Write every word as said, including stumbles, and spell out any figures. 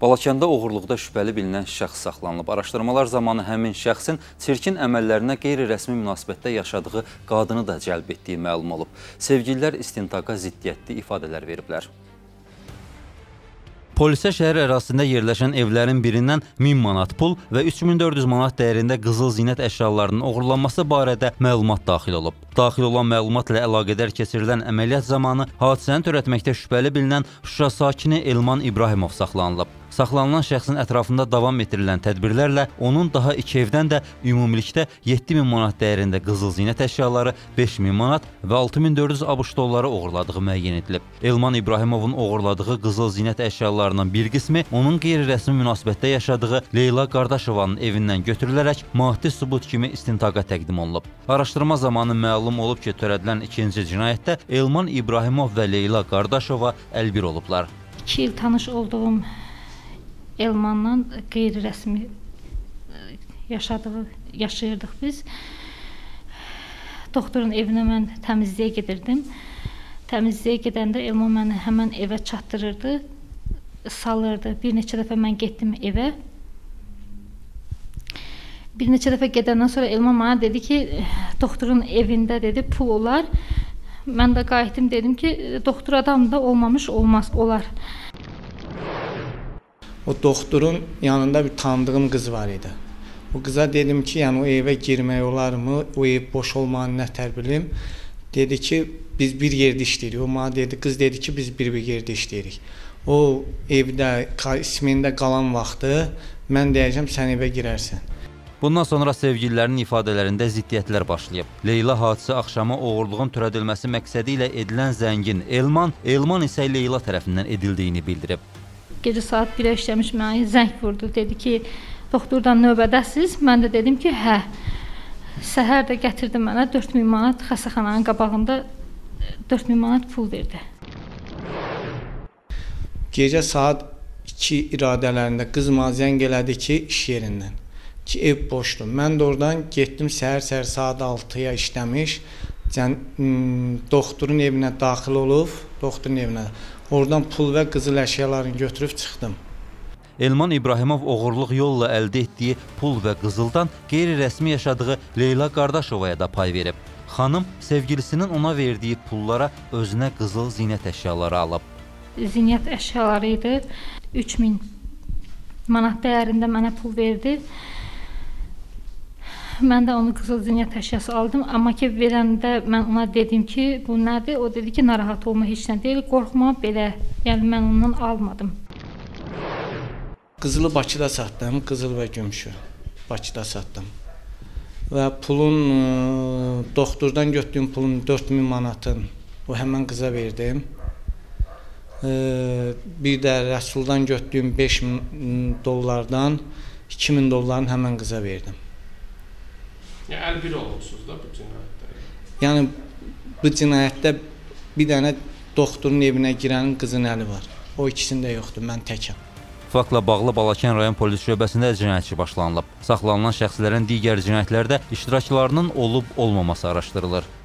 Balakəndə oğurluqda şübhəli bilinən şəxs saxlanılıb. Araşdırmalar zamanı həmin şəxsin çirkin əməllərinə qeyri-rəsmi münasibətdə yaşadığı qadını da cəlb etdiyi məlum olub. Sevgililər istintaqa ziddiyyətli ifadələr veriblər. Polisə şəhər ərazisində yerləşən evlərin birindən min manat pul və üç min dörd yüz manat dəyərində qızıl zinət əşyalarının oğurlanması barədə məlumat daxil olub. Daxil olan məlumatla əlaqədar keçirilən əməliyyat zamanı hadisəni törətməkdə şübhəli bilinən Şuşa sakini Elman İbrahimov saxlanılıb. Saxlanılan şəxsin ətrafında davam etdirilən tədbirlərlə onun daha iki evdən də ümumilikdə yeddi min manat dəyərində qızıl zinət əşyaları, beş min manat və altı min dörd yüz ABŞ dolları oğurladığı müəyyən edilib. Elman İbrahimovun oğurladığı qızıl zinət əşyalarının bir qismi onun qeyri-rəsmi münasibətdə yaşadığı Leyla Qardaşovanın evindən götürülərək maddi sübut kimi istintaqa təqdim olunub. Araşdırma zamanı məlum olub ki, törədilən ikinci cinayətdə Elman İbrahimov və Leyla Qardaşova əlbir olublar. İki il tanış olduğum Elmanla qeyri-rəsmi yaşadığı, yaşayırdıq biz. Doktorun evinə mən təmizliyə gedirdim. Təmizliyə gedəndə Elman məni həmən evə çatdırırdı, salırdı. Bir neçə dəfə mən getdim evə. Bir neçə dəfə gedəndən sonra Elman mənə dedi ki, doktorun evində dedi pul olar. Mən də qayıtdım, dedim ki, doktor adam da olmamış olmaz, olar. O doktorun yanında bir tanıdığım qız var idi. O qıza dedim ki, yəni o evə girmək olarmı, o ev boş olmanı nətər bilim. Dedi ki, biz bir yerdə işləyirik. O mənə dedi, qız dedi ki, biz bir bir yerdə işləyirik. O evdə, ismində qalan vaxtı mən deyəcəm, sən evə girərsən. Bundan sonra sevgililərin ifadələrində ziddiyyətlər başlayıb. Leyla hadisə axşamı oğurluğun törədilməsi məqsədi ilə edilən zəngin Elman, Elman isə Leyla tərəfindən edildiyini bildirib. Gecə saat birə işləmiş mənə zəng vurdu. Dedi ki, doktordan növbədəsiz. Mən də dedim ki, hə. Səhər də gətirdi mənə dörd min manat xəstəxananın qabağında dörd min manat pul verdi. Gecə saat iki iradələrində qız mənə zəng elədi ki, iş yerindən. Ki, ev boşdur. Mən də oradan getdim səhər-səhər saat altıya işləmiş. Doktorun evinə daxil olub, doktorun evinə. Oradan pul və qızıl əşyalarını götürüb çıxdım. Elman İbrahimov oğurluq yolla əldə etdiyi pul və qızıldan qeyri-rəsmi yaşadığı Leyla Qardaşovaya da pay verib. Xanım sevgilisinin ona verdiyi pullara özünə qızıl zinət əşyaları alıb. Zinət əşyaları idi. üç min manat dəyərində mənə pul verdi. Mən də onu qızıl zinət əşyası aldım. Amma ki, verəndə mən ona dedim ki, bu nədir? O dedi ki, narahat olma, heç nə deyil, qorxma, belə. Yəni, mən ondan almadım. Qızılı Bakıda satdım, qızıl və gümüşü Bakıda satdım. Və pulun, doktordan götürdüyüm pulun dörd min manatın o həmən qıza verdim. Bir də Rəsuldan götürdüyüm beş min dollardan iki min dollarını həmən qıza verdim. Yəni, əlbir olmuşsunuz da bu cinayətdə? Yəni, bu cinayətdə bir dənə doktorun evinə girənin qızın əli var. O ikisində yoxdur, mən təkəm. Faktla bağlı Balakən rayon polis şöbəsində cinayətçi başlanılıb. Saxlanılan şəxslərin digər cinayətlərdə iştiraklarının olub-olmaması araşdırılır.